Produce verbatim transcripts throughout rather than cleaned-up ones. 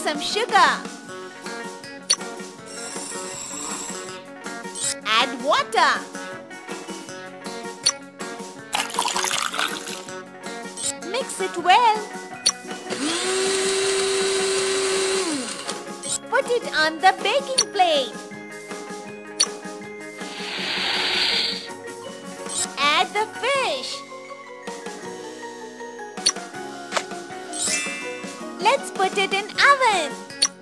some sugar. Add water. Mix it well. Put it on the baking plate. Add the fish. Let's put it in oven.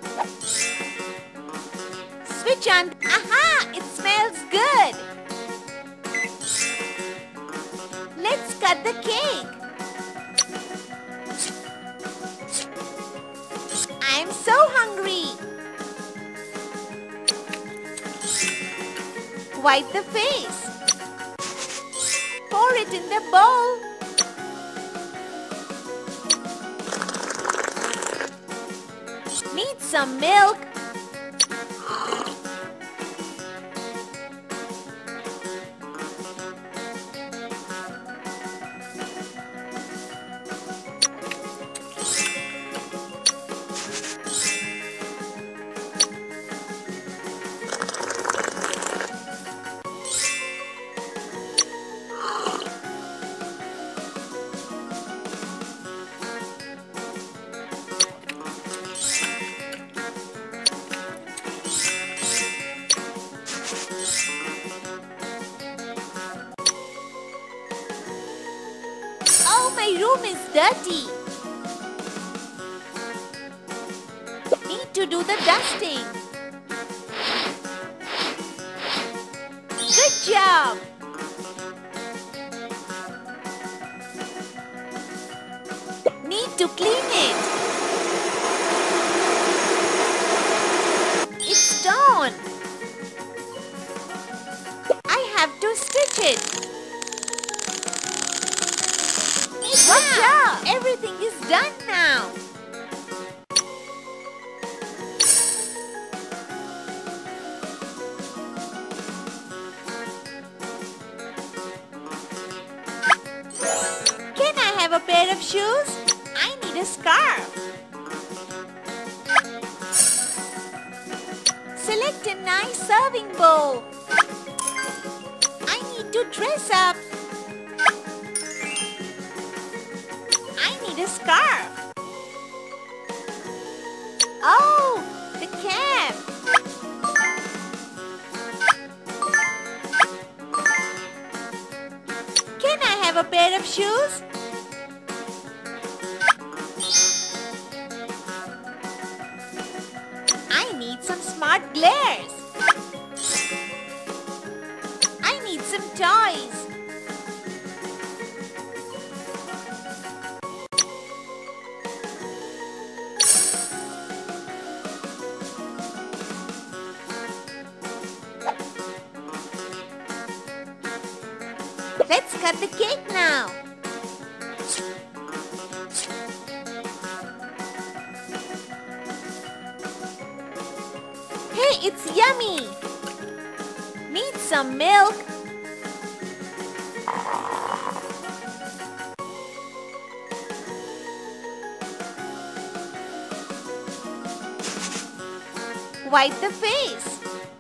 Switch on. Aha! It smells good. Let's cut the cake. I'm so hungry. Wipe the face. Pour it in the bowl. Need some milk. My room is dirty. Need to do the dusting. Good job. Need to clean it. It's torn. I have to stitch it. Good job! Everything is done now. Can I have a pair of shoes? I need a scarf. Select a nice serving bowl. I need to dress up. A scarf. Oh, the cap. Can I have a pair of shoes? I need some smart glares. I need some toys. Let's cut the cake now. Hey, it's yummy. Need some milk. Wipe the face.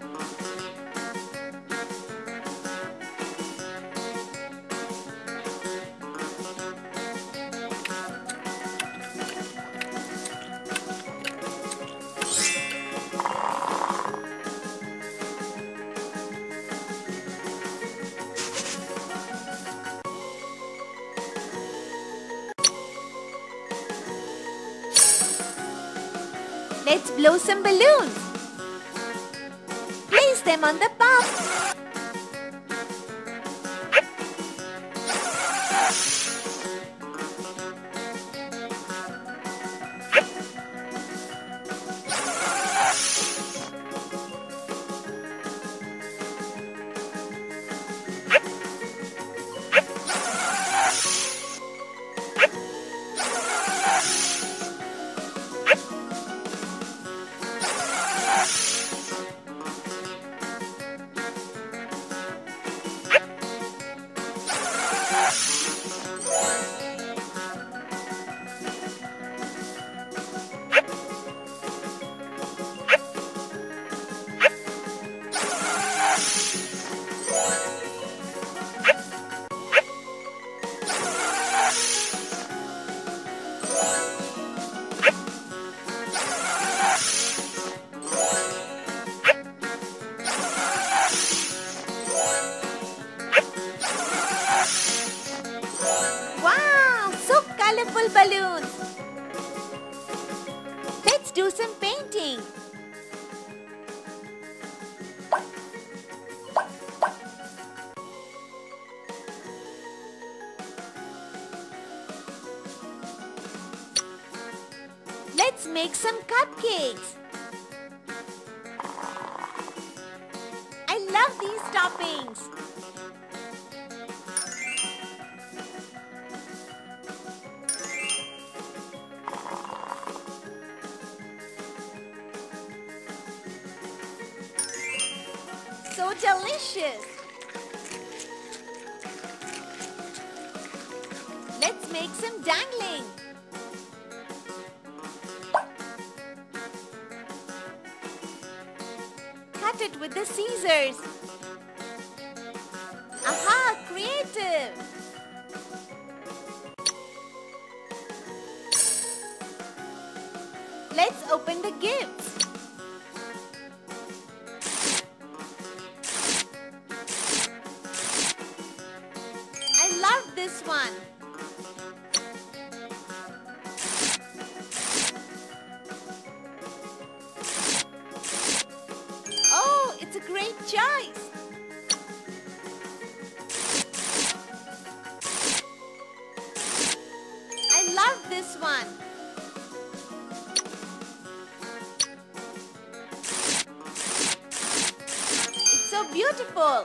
Let's blow some balloons. Place them on the pump. balloons. Let's do some painting. Let's make some cupcakes. I love these toppings. So delicious. Let's make some dangling. Cut it with the scissors. Aha, creative. Let's open the gifts. I love this one. Oh, it's a great choice. I love this one. It's so beautiful.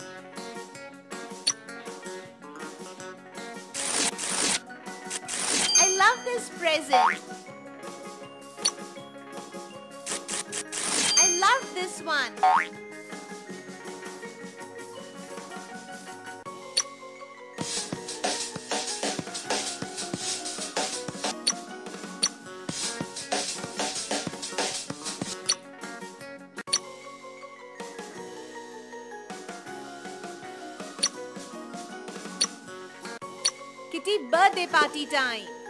I love this present. I love this one. Kitty birthday party time.